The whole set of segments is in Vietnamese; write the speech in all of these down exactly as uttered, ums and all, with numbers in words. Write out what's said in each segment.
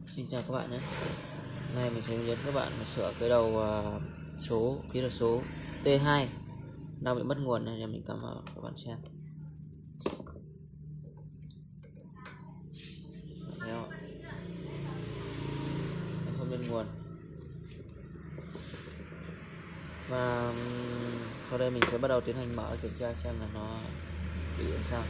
Xin chào các bạn nhé. Hôm nay mình sẽ hướng dẫn các bạn sửa cái đầu uh, số kỹ thuật số T hai đang bị mất nguồn này, mình cầm vào các bạn xem. Thấy không? Nó không lên nguồn. Và sau đây mình sẽ bắt đầu tiến hành mở kiểm tra xem là nó bị làm sao.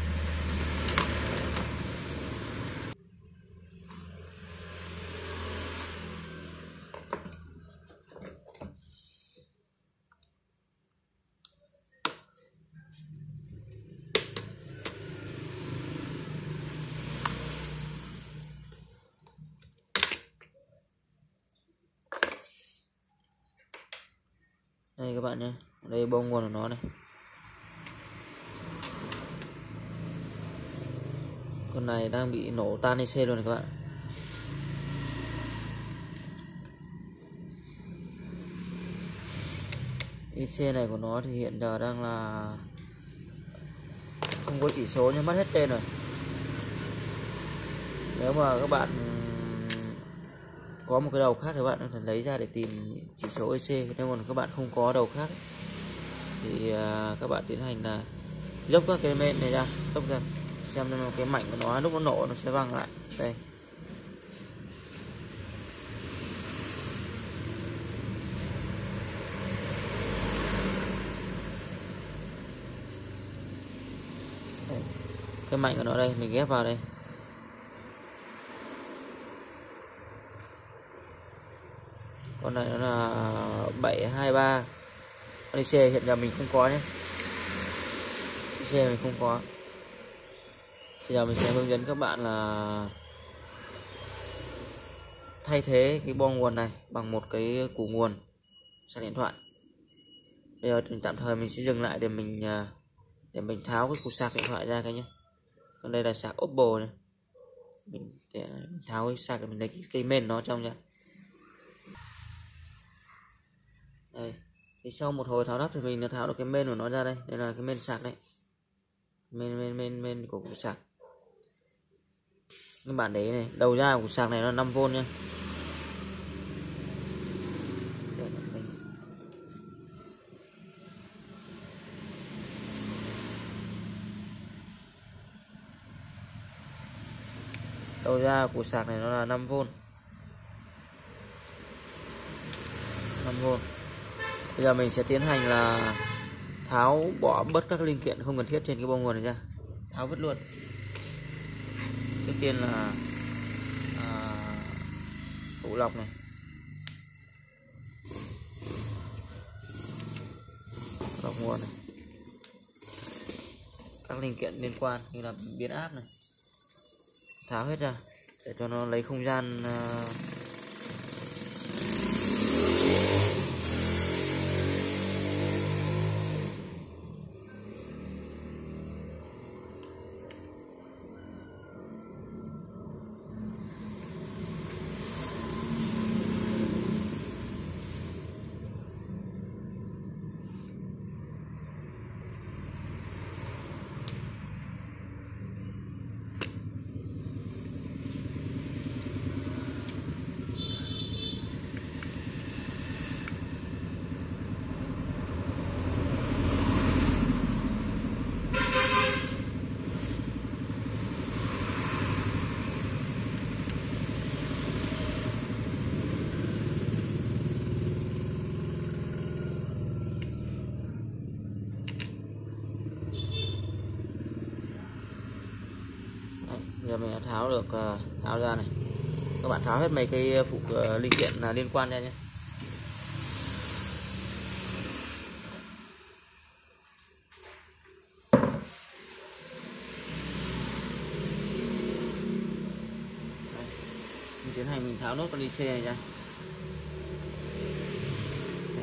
Đây các bạn nhé, đây bông nguồn của nó này. Con này đang bị nổ tan i xê luôn này các bạn. i xê này của nó thì hiện giờ đang là không có chỉ số nhưng mất hết tên rồi. Nếu mà các bạn có một cái đầu khác thì các bạn có thể lấy ra để tìm chỉ số i xê. Nếu mà các bạn không có đầu khác thì các bạn tiến hành là dốc các cái main này ra, dốc ra xem cái mảnh của nó lúc nó nổ nó sẽ văng lại. Đây. Đây. Cái mảnh của nó đây mình ghép vào đây. Con này nó là bảy hai ba. Con i xê hiện giờ mình không có nhé. i xê mình không có. Bây giờ mình sẽ hướng dẫn các bạn là thay thế cái bo nguồn này bằng một cái củ nguồn sạc điện thoại. Bây giờ tạm thời mình sẽ dừng lại để mình để mình tháo cái củ sạc điện thoại ra cái nhé. Còn đây là sạc Oppo này. Mình để mình tháo cái sạc để mình lấy cái cây main nó trong ra. Đây. Thì sau một hồi tháo lắp thì mình đã tháo được cái main của nó ra đây. Đây là cái main sạc đấy. Main main main main của củ sạc. Các bạn đấy này, đầu ra của sạc này là năm vôn nhá. Đầu ra của sạc này nó là năm vôn. năm vôn. Bây giờ mình sẽ tiến hành là tháo bỏ bớt các linh kiện không cần thiết trên cái bo nguồn này ra. Tháo vứt luôn. Trước tiên là à, tủ lọc này, lọc nguồn này, các linh kiện liên quan như là biến áp này, tháo hết ra để cho nó lấy không gian. À, giờ mình đã tháo được tháo ra này. Các bạn tháo hết mấy cái phụ linh kiện liên quan ra nhé. Đây. Mình tiến hành mình tháo nốt con i xê này ra. Đây.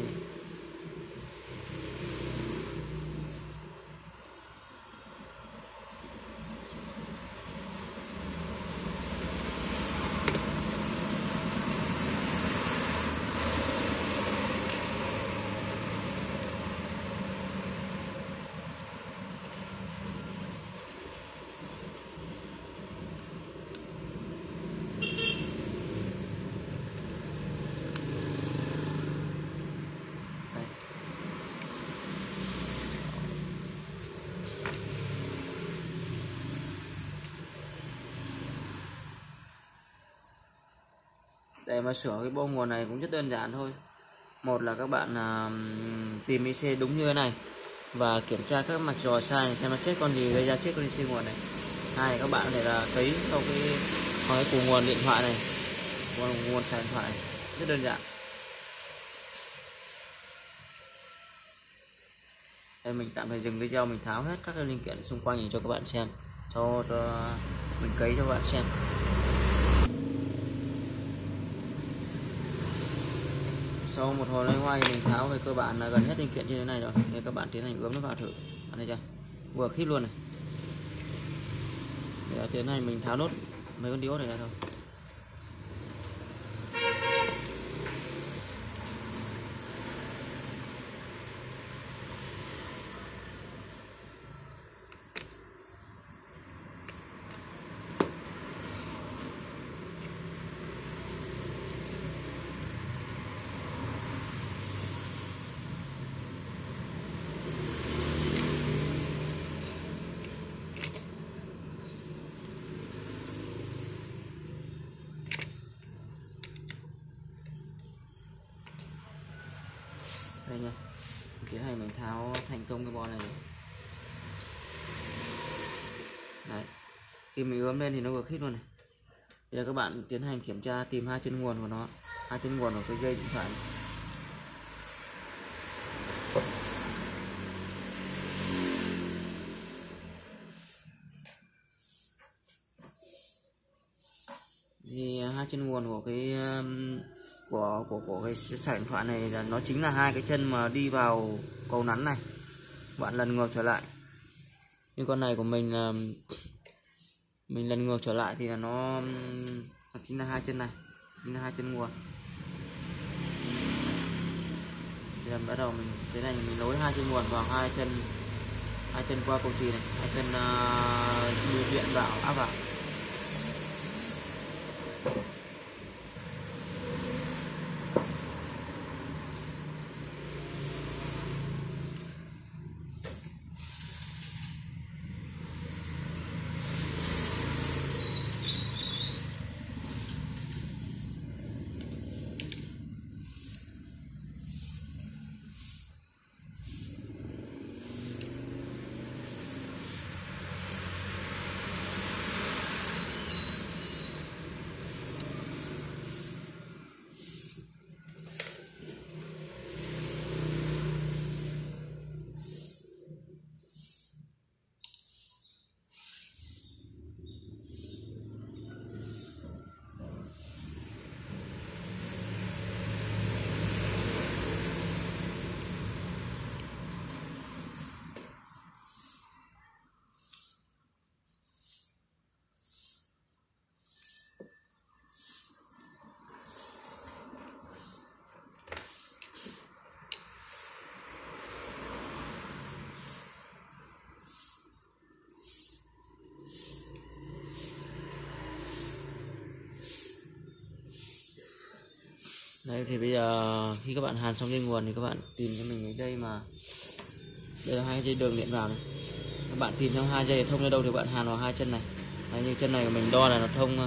Để mà sửa cái bo nguồn này cũng rất đơn giản thôi. Một là các bạn à, tìm i xê đúng như thế này và kiểm tra các mạch rò sai này, xem nó chết con gì gây ra chết con i xê nguồn này. Hai là các bạn có thể là cấy vào cái cái củ nguồn điện thoại này, nguồn nguồn sạc điện thoại này. Rất đơn giản. Đây, mình tạm thời dừng video, mình tháo hết các cái linh kiện xung quanh cho các bạn xem, cho, cho mình cấy cho các bạn xem. Sau một hồi loay hoay mình tháo về cơ bản là gần hết linh kiện như thế này rồi. Để các bạn tiến hành ướm nó vào thử. Bạn thấy chưa? Vừa khít luôn này. Để tiến hành mình tháo nốt mấy con diode này ra thôi. Đây nha, tiến hành mình tháo thành công cái bo này rồi. Đấy, khi mình ướm lên thì nó vừa khít luôn này. Bây giờ các bạn tiến hành kiểm tra tìm hai chân nguồn của nó, hai chân nguồn của cái dây điện thoại này. Thì hai chân nguồn của cái của của của cái sạc điện thoại này là nó chính là hai cái chân mà đi vào cầu nắn này. Bạn lần ngược trở lại. Như con này của mình là mình lần ngược trở lại thì là nó, nó chính là hai chân này, chính là hai chân nguồn. Thì là bắt đầu mình thế này, mình nối hai chân nguồn vào hai chân hai chân qua cầu chì này, hai chân uh, điện vào áp vào. Đấy, thì bây giờ khi các bạn hàn xong dây nguồn thì các bạn tìm cho mình cái dây mà đây là hai dây đường điện vào này. Các bạn tìm trong hai dây thông đến đâu thì bạn hàn vào hai chân này. Đấy, như chân này của mình đo là nó thông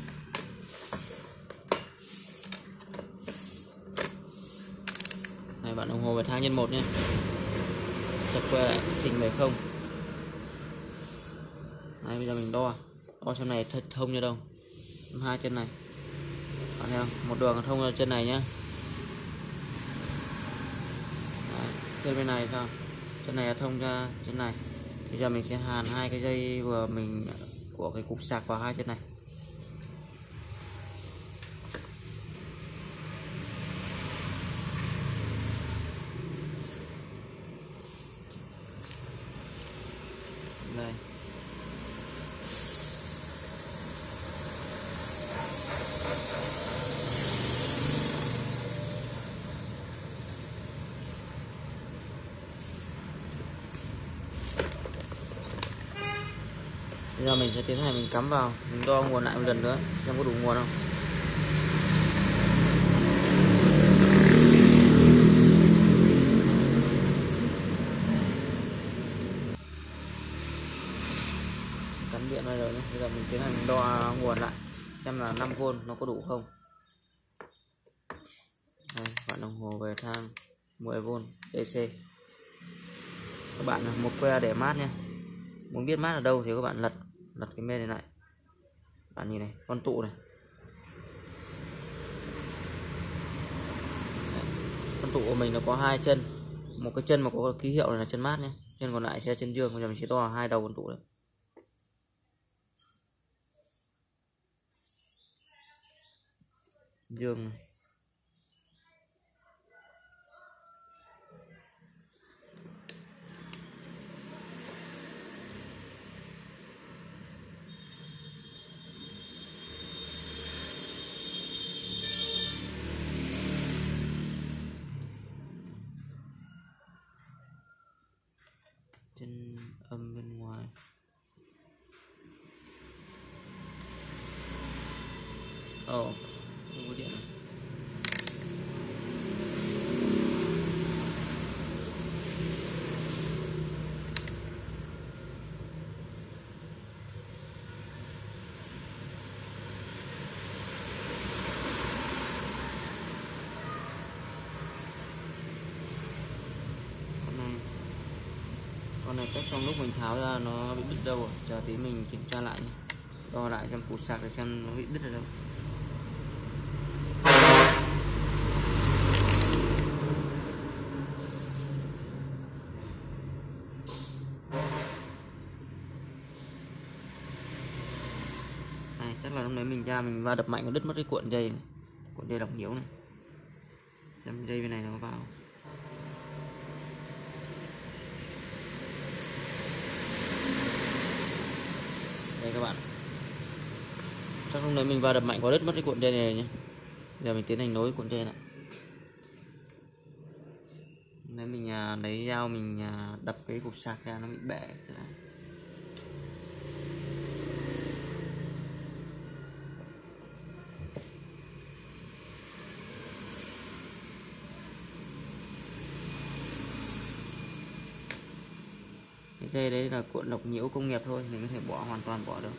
này, bạn đồng hồ về thang nhân một nhé, chặt quay lại chỉnh về không. Đấy, bây giờ mình đo đo trong này thông như đâu, hai chân này. Bạn thấy không? Một đường thông ra chân này nhé. Đấy, chân bên này sao? Chân này là thông ra chân này. Bây giờ mình sẽ hàn hai cái dây vừa mình của cái cục sạc vào hai chân này. Đây. Bây giờ mình sẽ tiến hành mình cắm vào, mình đo nguồn lại một lần nữa xem có đủ nguồn không. Cắm điện vào rồi nhé. Bây giờ mình tiến hành mình đo nguồn lại xem là năm vôn nó có đủ không. Đây, bạn đồng hồ về thang mười vôn đê xê. Các bạn một que để mát nhé. Muốn biết mát ở đâu thì các bạn lật lật cái mê này lại. Bạn nhìn này, con tụ này. Đấy, con tụ của mình nó có hai chân. Một cái chân mà có ký hiệu này là chân mát nhé. Chân còn lại sẽ chân dương, bây giờ mình sẽ đo hai đầu con tụ đấy. Dương này. Chân âm bên ngoài. Ồ, oh, không có điện này. Con này cách trong lúc mình tháo ra nó bị đứt đâu rồi, chờ tí mình kiểm tra lại nhé, đo lại xem củ sạc để xem nó bị đứt ở đâu. Này, chắc là lúc đấy mình ra mình va đập mạnh nó đứt mất cái cuộn dây này. Cuộn dây lọc nhiễu này, xem dây bên này nó vào. Đây các bạn, chắc lúc đấy mình va đập mạnh có đứt mất cái cuộn dây này nhé. Giờ mình tiến hành nối cuộn dây lại. Nếu mình à, lấy dao mình à, đập cái cục sạc ra nó bị bể. Cái dây đấy là cuộn lọc nhiễu công nghiệp thôi, mình có thể bỏ hoàn toàn bỏ được.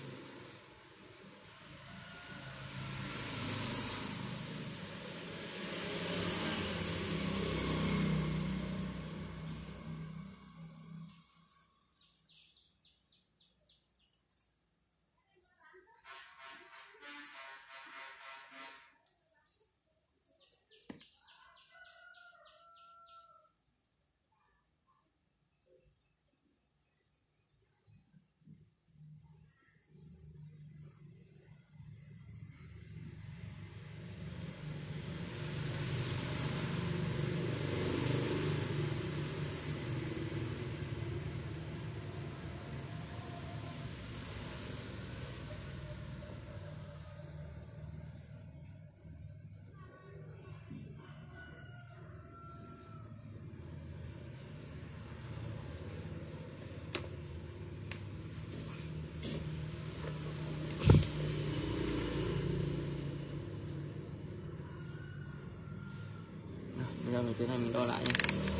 Bây giờ mình tiến hành mình đo lại nhé.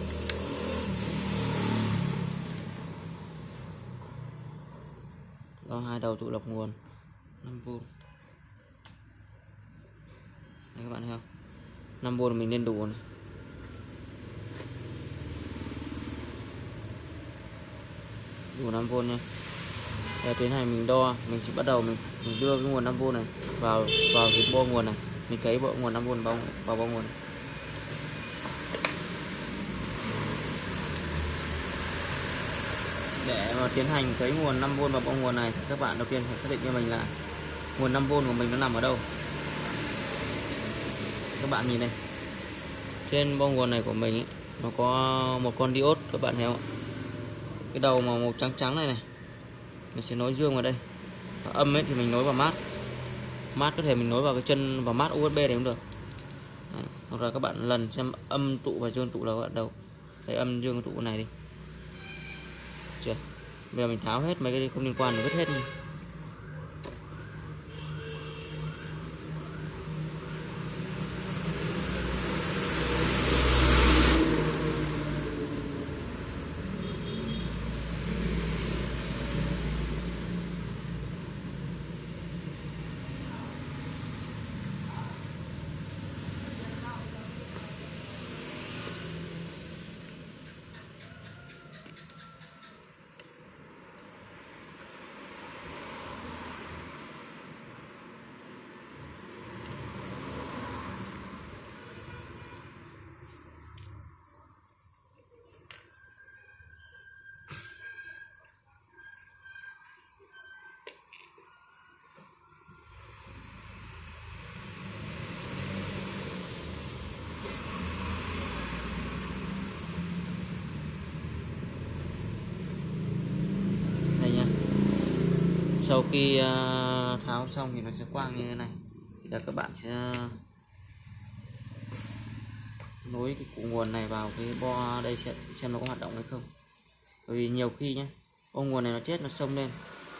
Đo hai đầu trụ lọc nguồn năm vôn. Đây các bạn thấy không? năm vôn mình nên đủ này. Đủ năm vôn nha. Giờ tiến hành mình đo, mình sẽ bắt đầu mình, mình đưa cái nguồn năm vôn này vào vào cái bo nguồn này, mình cấy bộ nguồn năm vôn vào vào bo nguồn này. Để mà tiến hành cấy nguồn năm vôn vào bo nguồn này, các bạn đầu tiên phải xác định cho mình là nguồn năm vôn của mình nó nằm ở đâu. Các bạn nhìn này, trên bo nguồn này của mình ấy, nó có một con diode, các bạn thấy không? Cái đầu mà màu trắng trắng này này, mình sẽ nối dương vào đây. Và âm ấy thì mình nối vào mát. Mát có thể mình nối vào cái chân vào mát u ét bê này cũng được. Đấy. Hoặc là các bạn lần xem âm tụ và dương tụ là ở đâu. Đấy, âm dương tụ này đi. Chưa? Bây giờ mình tháo hết mấy cái không liên quan, mình vứt hết đi. sau khi uh, tháo xong thì nó sẽ quang như thế này. Thì là các bạn sẽ nối cái cụ nguồn này vào cái bo đây xem, xem nó có hoạt động hay không. Bởi vì nhiều khi nhé, bo nguồn này nó chết, nó xông lên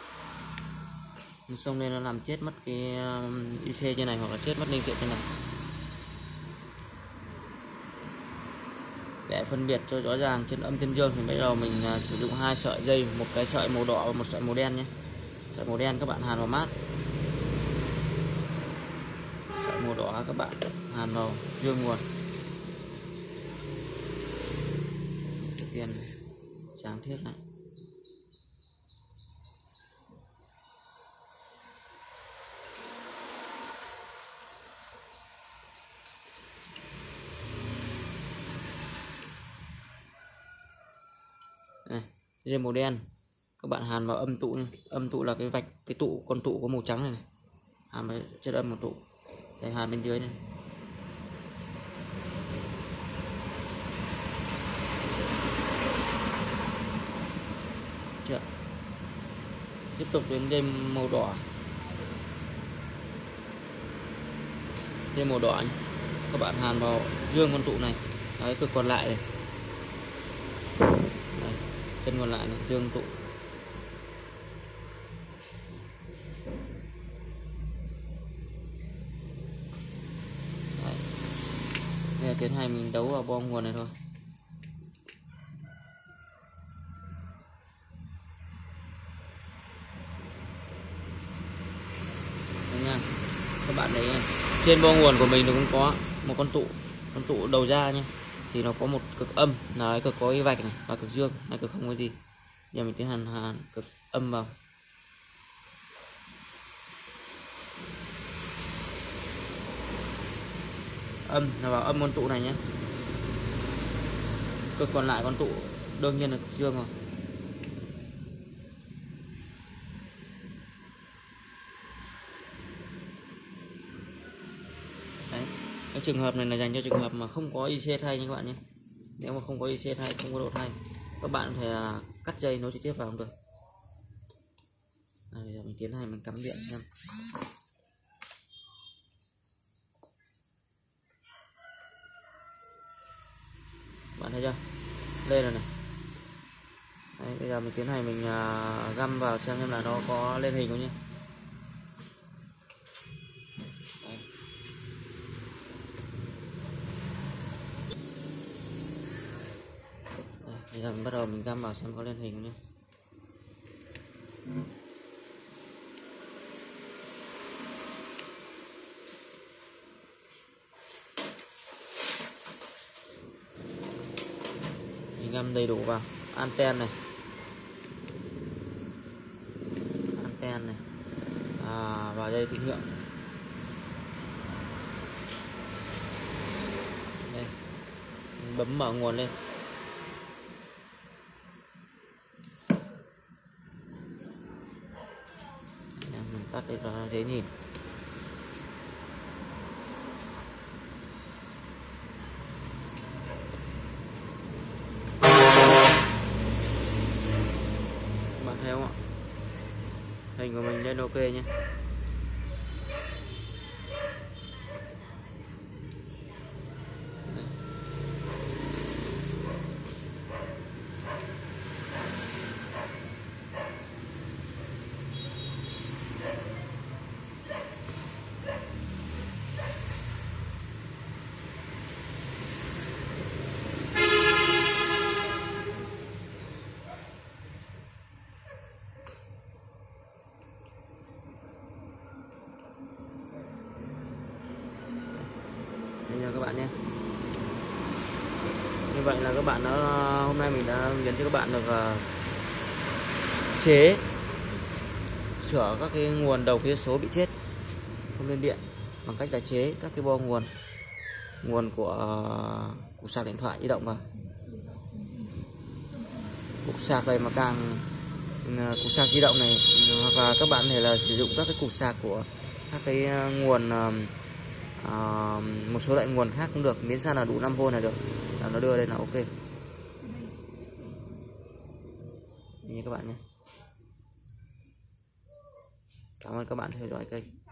nó xông lên nó làm chết mất cái i xê trên này, hoặc là chết mất linh kiện trên này. Để phân biệt cho rõ ràng trên âm trên dương thì bây giờ mình uh, sử dụng hai sợi dây, một cái sợi màu đỏ và một sợi màu đen nhé. Sợi màu đen các bạn hàn vào mát, sợi màu đỏ các bạn hàn vào dương nguồn. Tiền tráng thiết này. Này, dây màu đen các bạn hàn vào âm tụ, âm tụ là cái vạch, cái tụ, con tụ có màu trắng này, này. Hàn với chất âm một tụ, đây hàn bên dưới này. Chưa. Tiếp tục đến dây màu đỏ, dây màu đỏ này. Các bạn hàn vào dương con tụ này, đấy, cực còn lại này. Đây, chân còn lại này, dương tụ. Đấy. Bây giờ tiến hành mình đấu vào bo nguồn này thôi. Nha. Các bạn thấy trên bo nguồn của mình nó cũng có một con tụ, con tụ đầu ra nhé. Thì nó có một cực âm, là cực có cái vạch này, và cực dương, hay cực không có gì. Giờ mình tiến hành hàn cực âm vào. Âm là vào âm con tụ này nhé. Cực còn lại con tụ đương nhiên là cực dương rồi. Đấy. Cái trường hợp này là dành cho trường hợp mà không có i xê thay nha các bạn nhé. Nếu mà không có i xê thay, không có độ thay, các bạn có thể cắt dây nối trực tiếp vào cũng được. Bây giờ mình tiến hành mình cắm điện xem. Bạn thấy chưa? Đây là này. Đấy, bây giờ mình tiến hành mình uh, găm vào xem xem là nó có lên hình không nhé. Đấy. Đây, bây giờ mình bắt đầu mình găm vào xem có lên hình không nhé. Găm đầy đủ vào anten này, anten này, à, vào dây tín hiệu. Đây, mình bấm mở nguồn lên. Đây, mình tắt để cho dễ nhìn. Thấy không ạ? Hình của mình lên ok nhé. Đây nha các bạn nhé. Như vậy là các bạn đã, hôm nay mình đã hướng dẫn cho các bạn được uh, chế sửa các cái nguồn đầu phía số bị chết không lên điện bằng cách là chế các cái bo nguồn nguồn của uh, cục sạc điện thoại di động vào. Cục sạc này mà càng uh, cục sạc di động này, hoặc là các bạn có thể là sử dụng các cái cục sạc của các cái uh, nguồn uh, À, một số loại nguồn khác cũng được, miễn sao là đủ năm vôn là được, là nó đưa lên là ok. Như các bạn nhé. Cảm ơn các bạn theo dõi kênh.